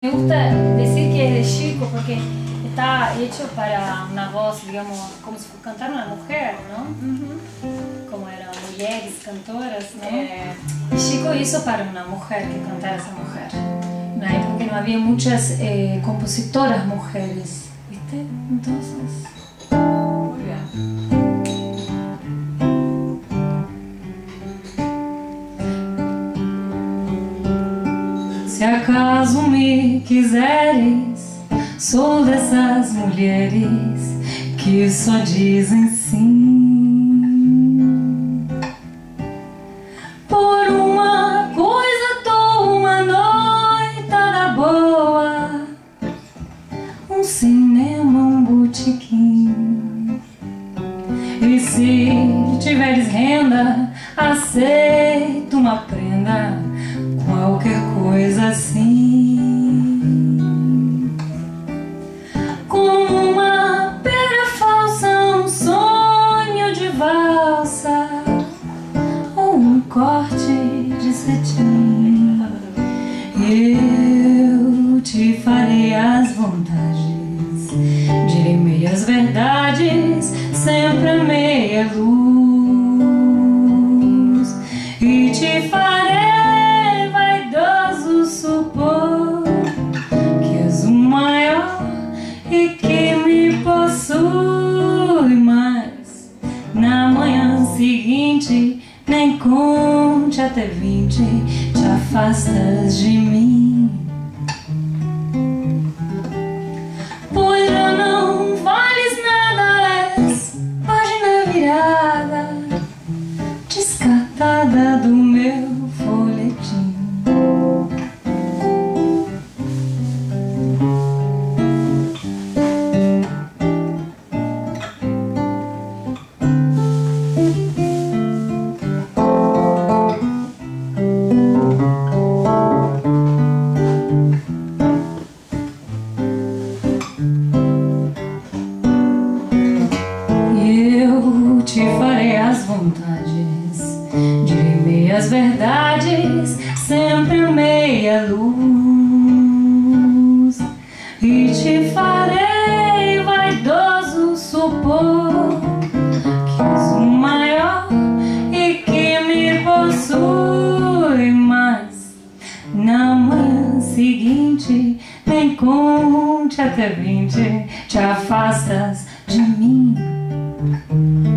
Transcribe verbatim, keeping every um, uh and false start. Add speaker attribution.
Speaker 1: Me gusta decir que es de chico porque está hecho para una voz, digamos, como si cantara una mujer, ¿no? Uh-huh. Como eran mujeres cantoras, ¿no? Eh, y Chico hizo para una mujer que cantara esa mujer. En una época que no había muchas eh, compositoras mujeres, ¿viste? Entonces... Muy bien. Se acaso me quiseres, sou dessas mulheres que só dizem sim. Por uma coisa tô uma noitada boa, um cinema, um botequim. E se tiveres renda, aceito uma prenda, qualquer coisa assim. Como uma pedra falsa, um sonho de valsa, ou um corte de cetim. Eu te farei as vontades, direi meias verdades, sempre a meia luz. E te farei supor que és o maior e que me possui, mas na manhã seguinte, nem conte até vinte, te afastas de mim. Pois já não vales nada, és página virada, descartada do meu folhetim. As verdades, sempre meia luz. E te farei vaidoso supor que és o maior e que me possui, mas na manhã seguinte, nem conte até vinte, te afastas de mim.